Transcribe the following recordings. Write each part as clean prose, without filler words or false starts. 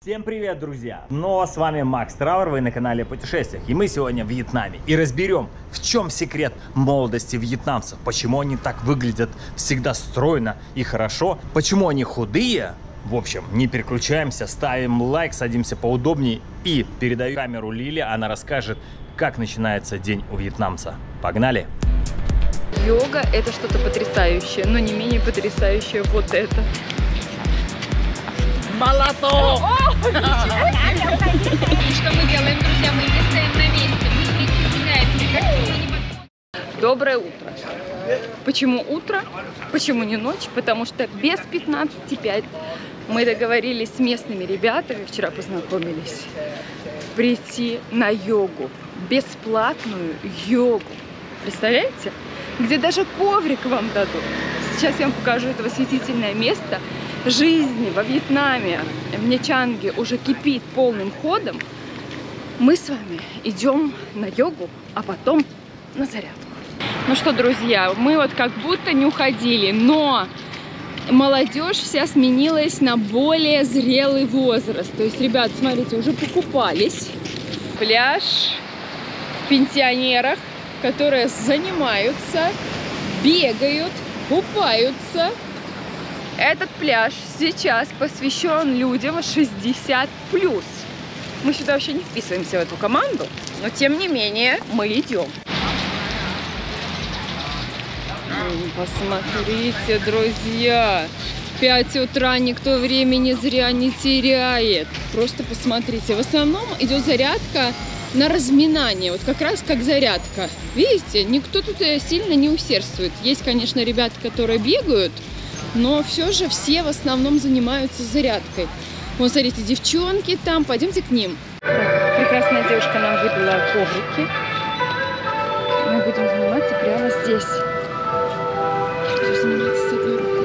Всем привет, друзья! Снова с вами Макс Трауэр, вы на канале о путешествиях. И мы сегодня в Вьетнаме. И разберем, в чем секрет молодости вьетнамцев. Почему они так выглядят всегда стройно и хорошо. Почему они худые. В общем, не переключаемся, ставим лайк, садимся поудобнее. И передаю камеру Лиле, она расскажет, как начинается день у вьетнамца. Погнали! Йога – это что-то потрясающее, но не менее потрясающее вот это. Молоток! Что мы делаем, друзья? Мы не стоим на месте, мы не присоединяемся. Доброе утро. Почему утро? Почему не ночь? Потому что без 15:05 мы договорились с местными ребятами, вчера познакомились, прийти на йогу. Бесплатную йогу. Представляете? Где даже коврик вам дадут. Сейчас я вам покажу это восхитительное место. Жизнь во Вьетнаме, в Нячанге уже кипит полным ходом. Мы с вами идем на йогу, а потом на зарядку. Ну что, друзья, мы вот как будто не уходили, но молодежь вся сменилась на более зрелый возраст. То есть, ребят, смотрите, уже покупались. Пляж в пенсионерах, которые занимаются, бегают, купаются. Этот пляж сейчас посвящен людям 60+. Мы сюда вообще не вписываемся в эту команду, но тем не менее мы идем. Посмотрите, друзья, 5 утра, никто времени зря не теряет. Просто посмотрите. В основном идет зарядка на разминание, вот как раз как зарядка. Видите, никто тут сильно не усердствует. Есть, конечно, ребята, которые бегают, но все же все в основном занимаются зарядкой. Вот, смотрите, девчонки там, пойдемте к ним. Прекрасная девушка нам выдала коврики. Мы будем заниматься прямо здесь. Буду заниматься с одной рукой.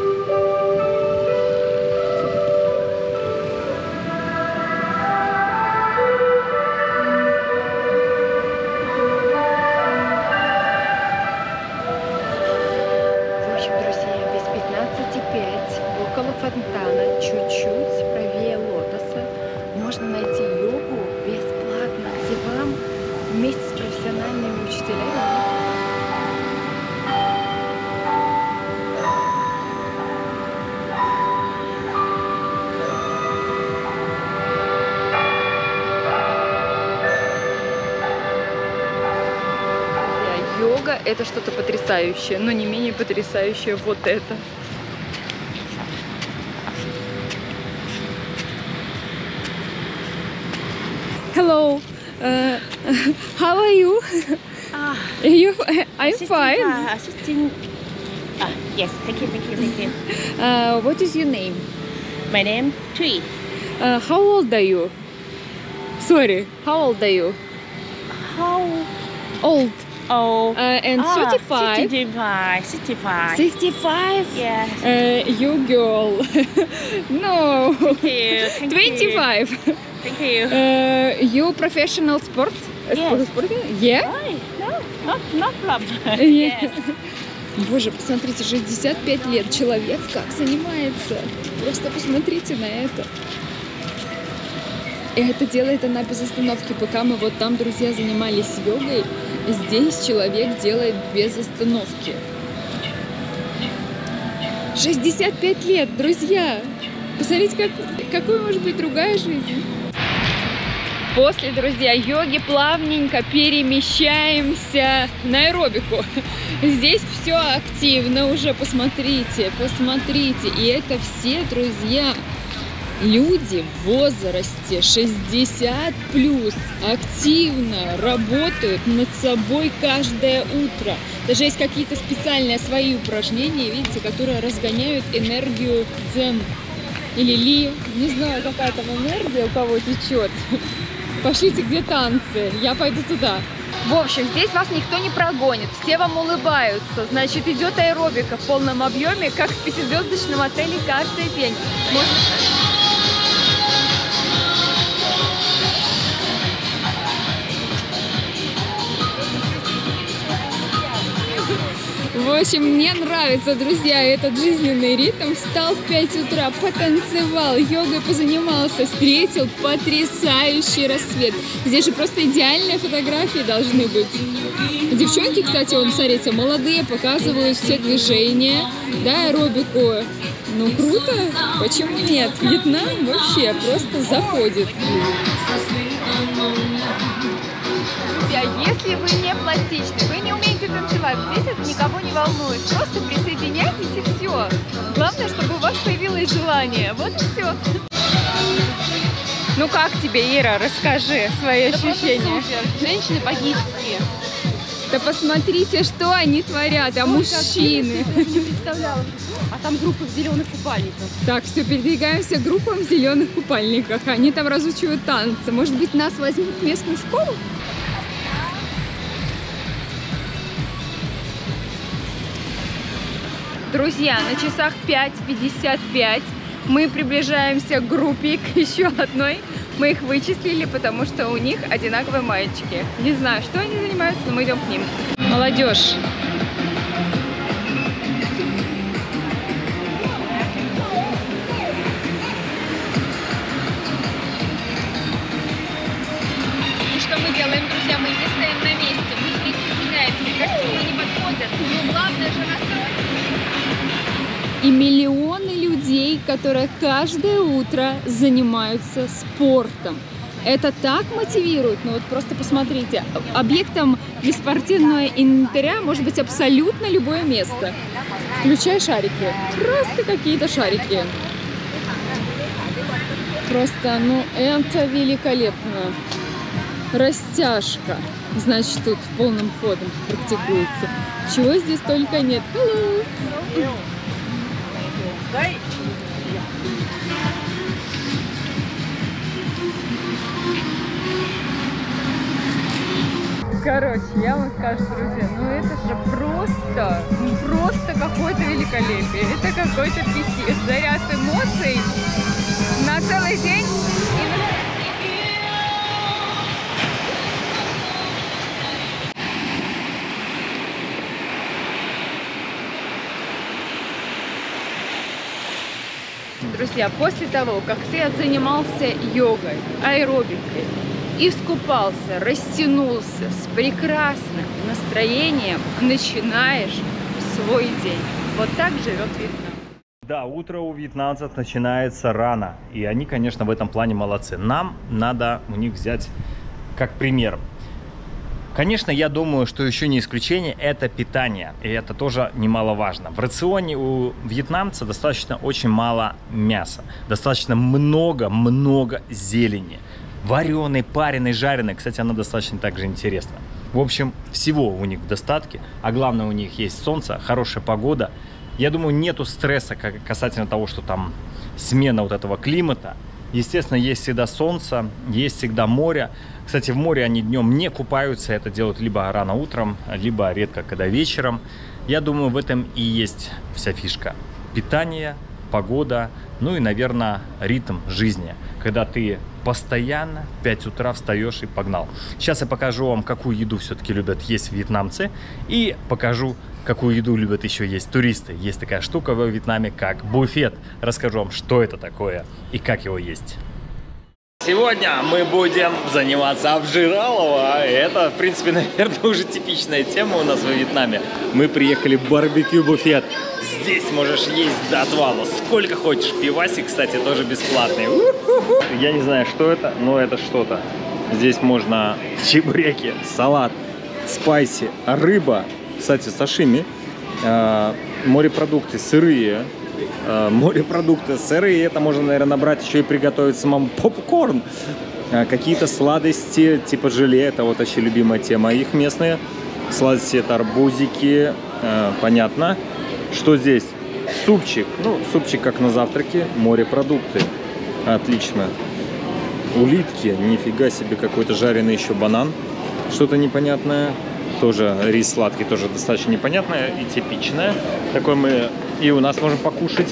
Около фонтана, чуть-чуть правее лотоса, можно найти йогу бесплатно, где вам вместе с профессиональными учителями. Йога – это что-то потрясающее, но не менее потрясающее вот это. Hello, how are you? I'm fine. Yes, thank you. What is your name? My name Tree. How old are you? Sorry, how old are you? How Old. old? And 35. 65. 65? Yes. You girl. No. Thank you. 25. Thank you. You professional sport? Yes. Yeah? No, not problem. Yeah. Боже, посмотрите, 65 лет человек как занимается. Просто посмотрите на это. И это делает она без остановки. Пока мы вот там, друзья, занимались йогой, здесь человек делает без остановки. 65 лет, друзья! Посмотрите, какой может быть другая жизнь. После, друзья, йоги плавненько перемещаемся на аэробику. Здесь все активно уже, посмотрите. И это все, друзья, люди в возрасте 60+, активно работают над собой каждое утро. Даже есть какие-то специальные свои упражнения, видите, которые разгоняют энергию дзен или ли. Не знаю, какая там энергия у кого течет. Пошлите, где танцы, я пойду туда. В общем, здесь вас никто не прогонит, все вам улыбаются. Значит, идет аэробика в полном объеме, как в 5-звездочном отеле каждый день. В В общем, мне нравится, друзья, этот жизненный ритм. Встал в 5 утра, потанцевал, йогой позанимался, встретил потрясающий рассвет. Здесь же просто идеальные фотографии должны быть. Девчонки, кстати, вон, смотрите, молодые, показывают все движения, да, аэробику. Ну, круто, почему нет? Вьетнам вообще просто заходит. Друзья, если вы не пластичны, вы не умеете танцевать, здесь это никого не волнует. Просто присоединяйтесь и все. Главное, чтобы у вас появилось желание. Вот и все. Ну как тебе, Ира? Расскажи свои ощущения. Женщины богические. Да посмотрите, что они творят, а мужчины. Не представляла. А там группа в зеленых купальниках. Так, все, передвигаемся группам в зеленых купальниках. Они там разучивают танцы. Может быть, нас возьмут в местную школу? Друзья, на часах 5:55 мы приближаемся к группе, к еще одной. Мы их вычислили, потому что у них одинаковые маечки. Не знаю, что они занимаются, но мы идем к ним. Молодежь. И что мы делаем, друзья? Мы не стоим на месте, мы присоединяемся. Костюмы не подходят, но главное же настроить. И миллионы людей, которые каждое утро занимаются спортом. Это так мотивирует, ну вот просто посмотрите, объектом для спортивного инвентаря может быть абсолютно любое место. Включая шарики, просто какие-то шарики. Просто, ну это великолепно. Растяжка, значит, тут полным ходом практикуется. Чего здесь только нет. Короче, я вам скажу, друзья, ну это же просто какое-то великолепие. Это какой-то писец, заряд эмоций на целый день. Друзья, после того, как ты отзанимался йогой, аэробикой, искупался, растянулся с прекрасным настроением, начинаешь свой день. Вот так живет Вьетнам. Да, утро у вьетнамцев начинается рано, и они, конечно, в этом плане молодцы. Нам надо у них взять как пример. Конечно, я думаю, что еще не исключение – это питание, и это тоже немаловажно. В рационе у вьетнамца достаточно очень мало мяса, достаточно много зелени. Вареной, пареной, жареной. Кстати, она достаточно также интересна. В общем, всего у них в достатке, а главное, у них есть солнце, хорошая погода. Я думаю, нету стресса касательно того, что там смена вот этого климата. Естественно, есть всегда солнце, есть всегда море. Кстати, в море они днем не купаются, это делают либо рано утром, либо редко, когда вечером. Я думаю, в этом и есть вся фишка. Питание, погода, ну и, наверное, ритм жизни. Когда ты постоянно в 5 утра встаешь и погнал. Сейчас я покажу вам, какую еду все-таки любят есть вьетнамцы. И покажу, какую еду любят еще есть туристы. Есть такая штука во Вьетнаме, как буфет. Расскажу вам, что это такое и как его есть. Сегодня мы будем заниматься обжиралово. Это, в принципе, наверное, уже типичная тема у нас во Вьетнаме. Мы приехали в барбекю-буфет. Здесь можешь есть до отвала. Сколько хочешь. Пивасик, кстати, тоже бесплатный. Я не знаю, что это, но это что-то. Здесь можно чебуреки, салат, спайси, рыба. Кстати, сашими. Морепродукты сырые. Морепродукты сырые. Это можно, наверное, набрать еще и приготовить самому попкорн. Какие-то сладости, типа желе. Это вот очень любимая тема их местные. Сладости это арбузики. Понятно. Что здесь? Супчик. Ну, супчик как на завтраке. Морепродукты. Отлично. Улитки. Нифига себе, какой-то жареный еще банан. Что-то непонятное. Тоже рис сладкий, тоже достаточно непонятное и типичное. Такой мы и у нас можем покушать.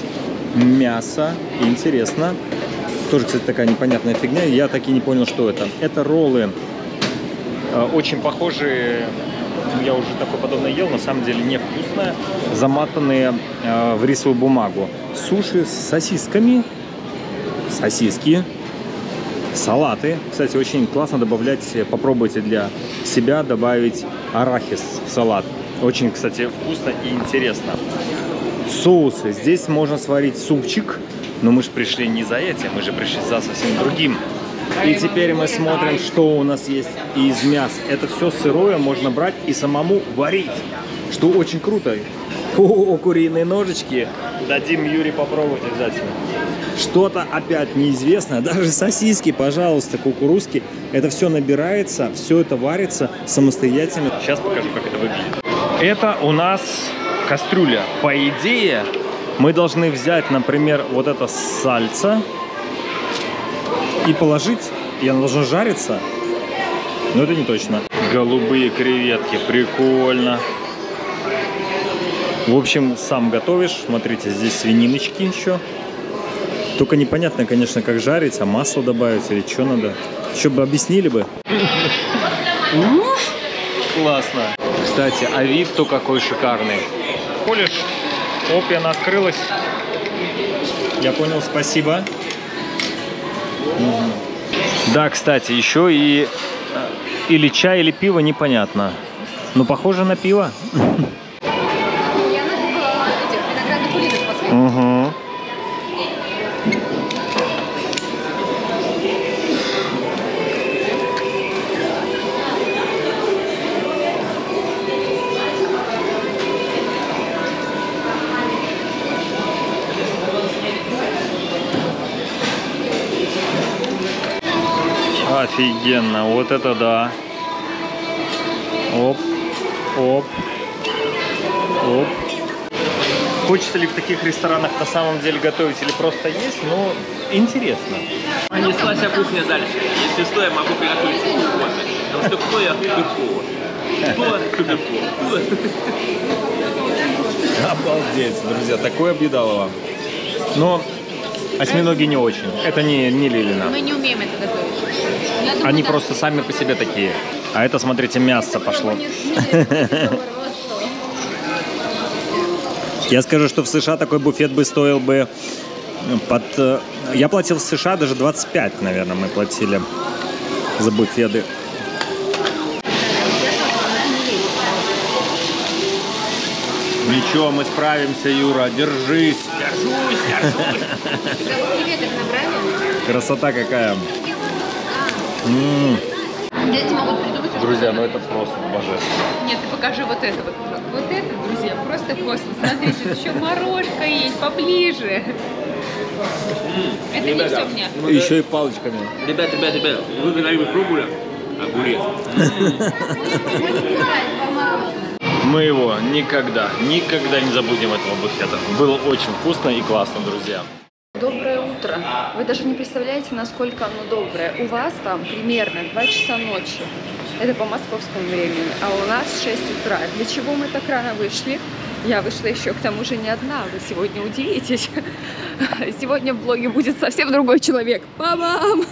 Мясо. Интересно. Тоже, кстати, такая непонятная фигня. Я так и не понял, что это. Это роллы. Очень похожие я уже такое подобное ел, на самом деле невкусное, заматанные в рисовую бумагу. Суши с сосисками, сосиски, салаты. Кстати, очень классно добавлять, попробуйте для себя добавить арахис в салат. Очень, кстати, вкусно и интересно. Соусы. Здесь можно сварить супчик, но мы же пришли не за этим, мы же пришли за совсем другим. И теперь мы смотрим, что у нас есть из мяса. Это все сырое можно брать и самому варить, что очень круто. О, куриные ножички. Дадим Юре попробовать обязательно. Что-то опять неизвестное. Даже сосиски, пожалуйста, кукурузки. Это все набирается, все это варится самостоятельно. Сейчас покажу, как это выглядит. Это у нас кастрюля. По идее, мы должны взять, например, вот это сальце и положить, и оно должно жариться. Но это не точно. Голубые креветки, прикольно. В общем, сам готовишь. Смотрите, здесь свининочки еще. Только непонятно, конечно, как жарить, а масло добавить или что надо. Еще бы объяснили бы. Классно. Кстати, а вид-то какой шикарный. Полишь, оп, и она открылась. Я понял, спасибо. Да, кстати, еще и или чай, или пиво, непонятно. Но похоже на пиво. Угу. Офигенно, вот это да. Оп, оп, оп. Хочется ли в таких ресторанах на самом деле готовить или просто есть, но интересно. Понеслась кухня дальше. Если что, я могу приготовить что угодно. Потому что кто я? Суперповар. Кто суперповар? Обалдеть, друзья, такое объедалово. Но осьминоги не очень. Это не Лилина. Мы не умеем это готовить. Они просто сами по себе такие. А это, смотрите, мясо пошло. Я скажу, что в США такой буфет бы стоил бы под... Я платил в США даже 25, наверное, мы платили за буфеты. Ничего, мы справимся, Юра, держись. Креветок набрали? Красота какая. Дети могут придумать. Друзья, ну это просто божественно. Нет, ты покажи вот это вот. Вот это, друзья, просто космос. Смотрите, тут еще морожка есть поближе. Это не все мне. Еще и палочками. Ребят, вы когда-нибудь пробовали огурец? Мы его никогда не забудем, этого буфета. Было очень вкусно и классно, друзья. Доброе утро. Вы даже не представляете, насколько оно доброе. У вас там примерно 2 часа ночи. Это по московскому времени. А у нас 6 утра. Для чего мы так рано вышли? Я вышла еще к тому же не одна. Вы сегодня удивитесь. Сегодня в блоге будет совсем другой человек. Па-бам!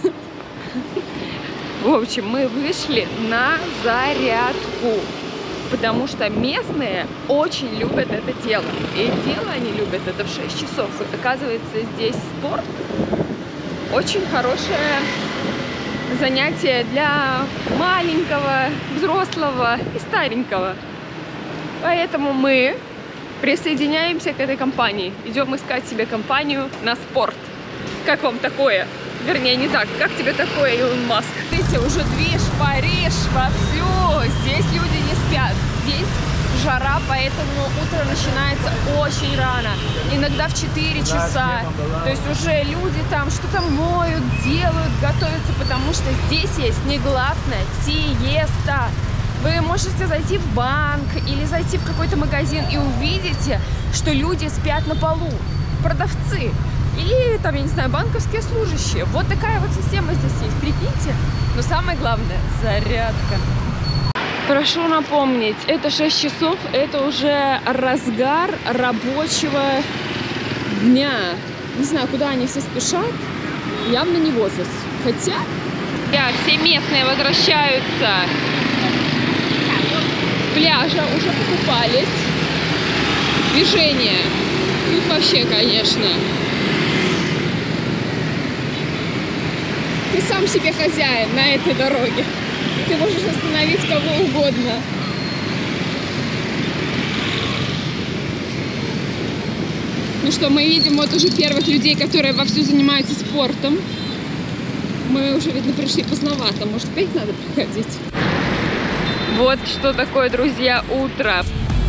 В общем, мы вышли на зарядку. Потому что местные очень любят это дело. И дело они любят это в 6 часов. И оказывается, здесь спорт очень хорошее занятие для маленького, взрослого и старенького. Поэтому мы присоединяемся к этой компании. Идем искать себе компанию на спорт. Как вам такое? Вернее, не так. Как тебе такое, Илон Маск? Видите, уже движ, Париж, вовсю. Здесь люди не спят. Здесь жара, поэтому утро начинается очень рано. Иногда в 4 часа. То есть уже люди там что-то моют, делают, готовятся, потому что здесь есть негласная сиеста. Вы можете зайти в банк или зайти в какой-то магазин и увидите, что люди спят на полу. Продавцы. Или там, я не знаю, банковские служащие. Вот такая вот система здесь есть, прикиньте. Но самое главное – зарядка. Прошу напомнить, это 6 часов, это уже разгар рабочего дня. Не знаю, куда они все спешат, явно не в офис. Хотя, все местные возвращаются пляжа уже покупались. Движение. Тут вообще, конечно. Ты сам себе хозяин на этой дороге. Ты можешь остановить кого угодно. Ну что, мы видим вот уже первых людей, которые вовсю занимаются спортом. Мы уже, видно, пришли поздновато. Может, опять надо приходить? Вот что такое, друзья, утро.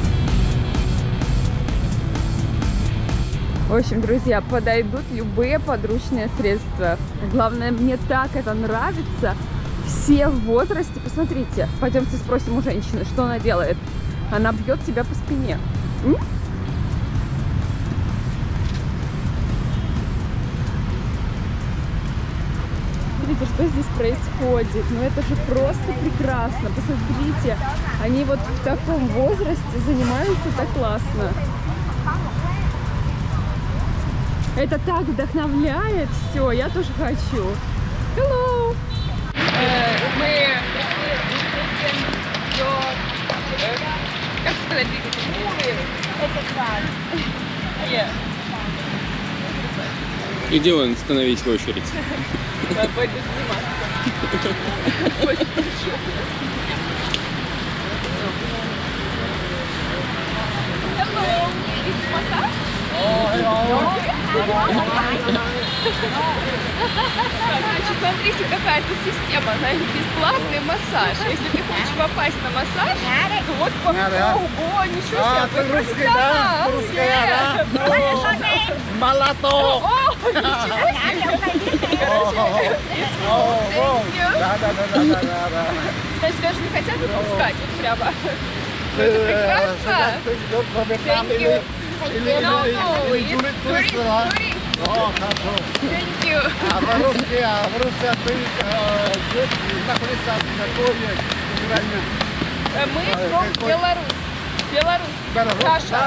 В общем, друзья, подойдут любые подручные средства. Главное, мне так это нравится. Все в возрасте. Посмотрите, пойдемте спросим у женщины, что она делает. Она бьет себя по спине. Смотрите, что здесь происходит. Ну это же просто прекрасно. Посмотрите, они вот в таком возрасте занимаются так классно. Это так вдохновляет. Все, я тоже хочу. Hello! Мы как сказать, Иди вон, становись в очередь. Значит, смотрите, какая-то система, знаете, бесплатный массаж. Если ты хочешь попасть на массаж, то вот по ого, ничего себе, вы профессионал! Малато! Значит, даже не хотят отпускать, вот прямо. Это прекрасно! Thank you! No, it's very. Thank you. Мы from Беларусь. Саша.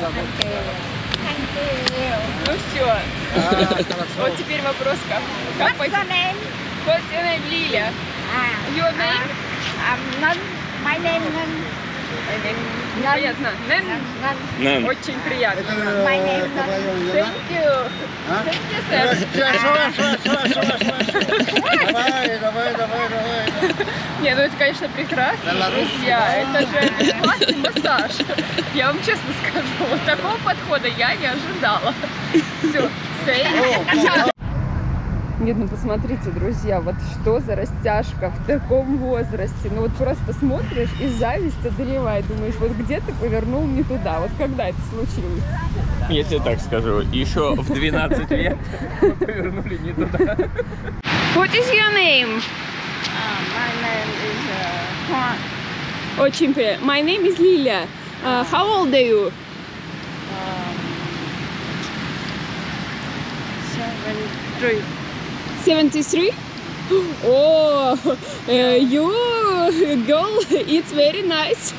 Ну все. Вот теперь вопрос, как пойти? What's your name? Лиля. Your name? My name Приятно. Нэн? Очень приятно. My name Thank you. Thank you, sir. Давай. Не, ну это, конечно, прекрасно, друзья. Это же бесплатный массаж. Я вам честно скажу, вот такого подхода я не ожидала. Все, сейв. Нет, ну посмотрите, друзья, вот что за растяжка в таком возрасте. Ну вот просто смотришь и зависть одолевает. Думаешь, вот где ты повернул не туда? Вот когда это случилось? Я тебе так скажу, еще в 12 лет мы повернули не туда. What is your name? my name is Juan. Очень приятно. My name is Lilia. How old are you? 73. 73? Oh, you girl, it's very nice.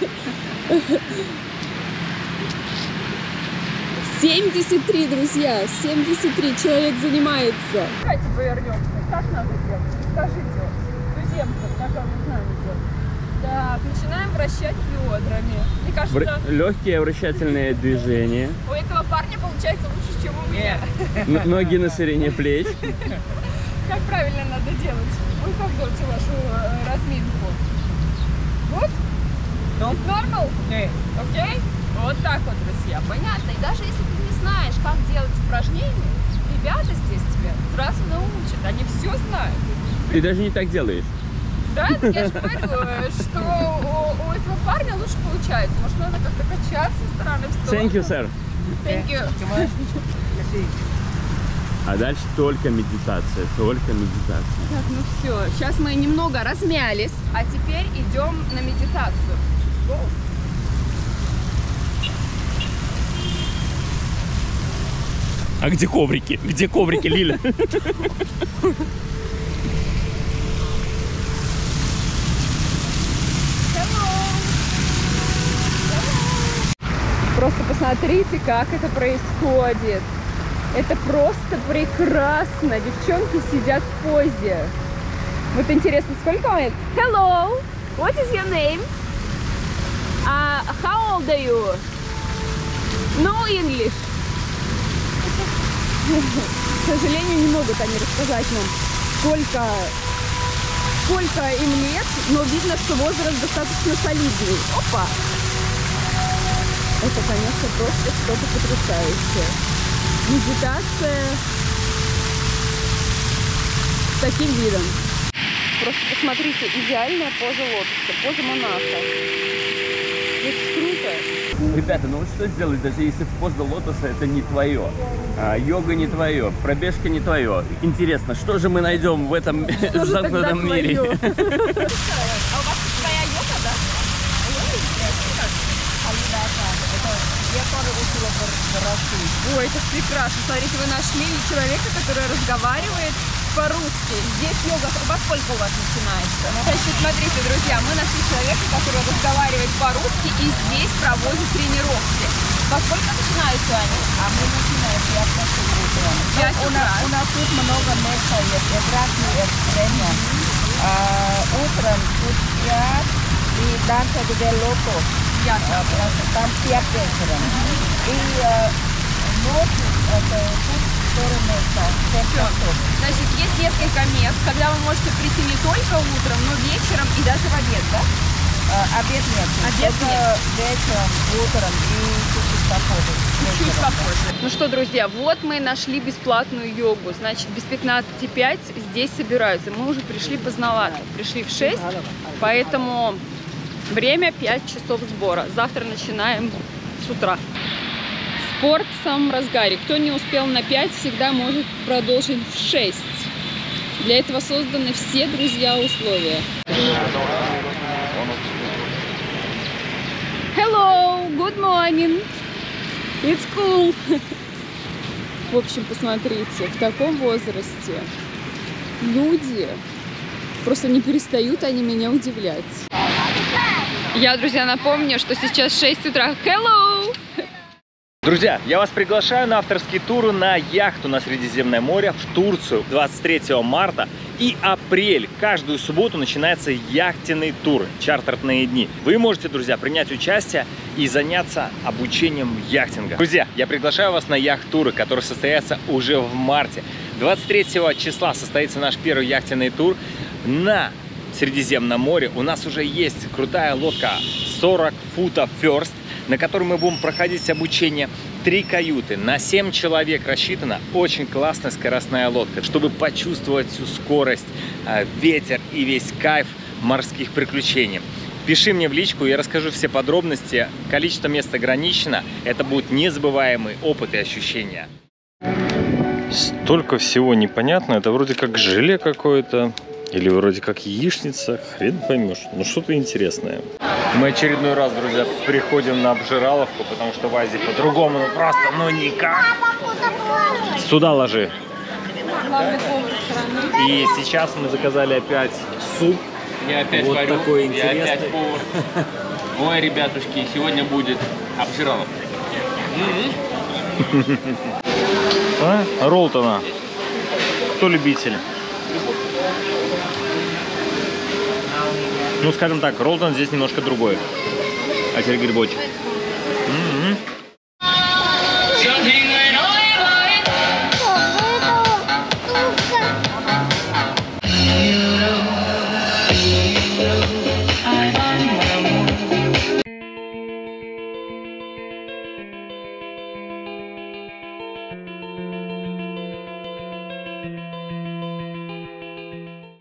73, друзья, 73 человек занимается. Давайте повернемся. Как надо делать? Скажите, туземцам, как вы знаете. Так, начинаем вращать бедрами. Мне кажется, Легкие вращательные движения. у этого парня получается лучше, чем у меня. Ноги на ширине плеч. Как правильно надо делать? Вы как делаете вашу разминку? Вот? It's normal? Окей? Вот так вот, друзья. Понятно. И даже если ты не знаешь, как делать упражнения, ребята здесь тебе сразу научат. Они все знают. Ты даже не так делаешь. Да, так я же говорю, что у этого парня лучше получается. Может, надо как-то качаться со стороны в сторону. Thank you, sir. Thank you. А дальше только медитация, только медитация. Так, ну все. Сейчас мы немного размялись, а теперь идем на медитацию. А где коврики? Где коврики, Лиля? Просто посмотрите, как это происходит. Это просто прекрасно. Девчонки сидят в позе. Вот интересно, сколько вам лет? Hello, what is your name? How old are you? No English. К сожалению, не могут они рассказать нам, сколько им лет, но видно, что возраст достаточно солидный. Опа! Это, конечно, просто что-то потрясающее. Медитация с таким видом. Просто посмотрите, идеальная поза лотоса, поза монаха. Это круто. Ребята, ну вот что сделать, даже если поза лотоса это не твое, йога не твое, пробежка не твое. Интересно, что же мы найдем в этом замкнутом мире? А у вас своя йога, да? Ой, это прекрасно. Смотрите, вы нашли человека, который разговаривает по-русски. Здесь йога во сколько у вас начинается? Значит, смотрите, друзья, мы нашли человека, который разговаривает по-русски и здесь проводит тренировки. Во сколько начинаются они? А мы начинаем 5 часов утром. 5 утра. У нас тут много места есть, как раз время. Утром тут 5 и дальше где лотос. Там 5 вечера. И ночью это тут 4 места, 5 часов. Значит, есть несколько мест, когда вы можете прийти не только утром, но вечером и даже в обед, да? Обед нет. Обед Только нет. вечером, утром и чуть-чуть попозже. Чуть вечером. попозже. Ну что, друзья, вот мы нашли бесплатную йогу. Значит, без 15:05 здесь собираются. Мы уже пришли поздновато. Пришли в 6, поэтому время 5 часов сбора. Завтра начинаем с утра. Спорт в самом разгаре. Кто не успел на 5, всегда может продолжить в 6. Для этого созданы все, друзья, условия. Hello, good morning. It's cool. В общем, посмотрите, в таком возрасте люди просто не перестают они меня удивлять. Я, друзья, напомню, что сейчас 6 утра. Hello! Друзья, я вас приглашаю на авторский тур на яхту на Средиземное море в Турцию 23 марта и апрель. Каждую субботу начинается яхтенный тур, чартерные дни. Вы можете, друзья, принять участие и заняться обучением яхтинга. Друзья, я приглашаю вас на яхт-туры, которые состоятся уже в марте. 23 числа состоится наш первый яхтенный тур на Средиземном море. У нас уже есть крутая лодка 40 футов First, на которой мы будем проходить обучение. 3 каюты, на 7 человек рассчитана. Очень классная скоростная лодка, чтобы почувствовать всю скорость, ветер и весь кайф морских приключений. Пиши мне в личку, я расскажу все подробности. Количество мест ограничено. Это будет незабываемый опыт и ощущения. Столько всего непонятно. Это вроде как желе какое-то. Или вроде как яичница, хрен поймешь. Ну что-то интересное. Мы очередной раз, друзья, приходим на обжираловку, потому что в Азии по-другому, ну просто, ну никак. Сюда ложи. И сейчас мы заказали опять суп. Я опять вот варю, такой я интересный. опять повар. Ой, ребятушки, сегодня будет обжираловка. А? Ролтона. Кто любитель? Ну, скажем так, ролтон здесь немножко другой. А теперь грибочек.